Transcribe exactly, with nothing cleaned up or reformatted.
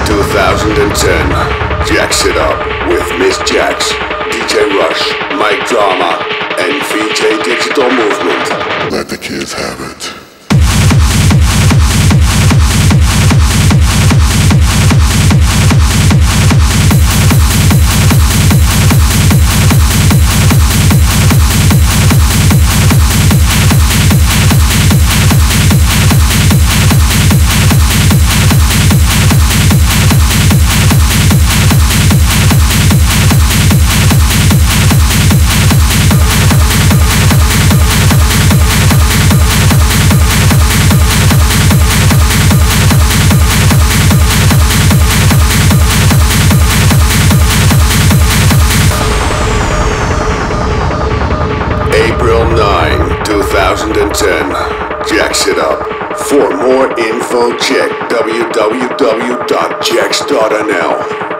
two thousand ten, Djax It Up with Miss Djax, D J Rush, Mike Drama, and V J Digital Movement. Let the kids have it. April ninth, two thousand ten, Djax It Up. For more info, check w w w dot djax dot n l.